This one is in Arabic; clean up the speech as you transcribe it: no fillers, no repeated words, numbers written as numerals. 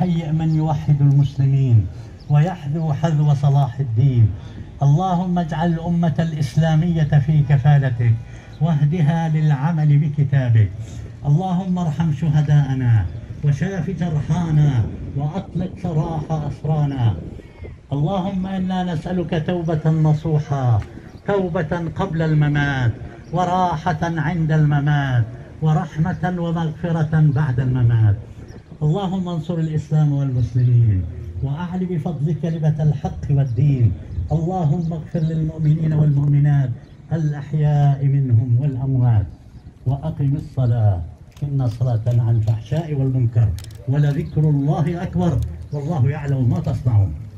هيئ من يوحد المسلمين ويحذو حذو صلاح الدين. اللهم اجعل الأمة الإسلامية في كفالتك واهدها للعمل بكتابك. اللهم ارحم شهداءنا وشاف جرحانا وأطلق سراح أسرانا. اللهم إنا نسألك توبة نصوحا، توبة قبل الممات، وراحة عند الممات، ورحمة ومغفرة بعد الممات. اللهم انصر الإسلام والمسلمين وأعل بفضلك كلمة الحق والدين. اللهم اغفر للمؤمنين والمؤمنات الأحياء منهم والأموات، وأقم الصلاة إن الصلاة تنهى عن الفحشاء والمنكر، ولذكر الله أكبر، والله يعلم ما تصنعون.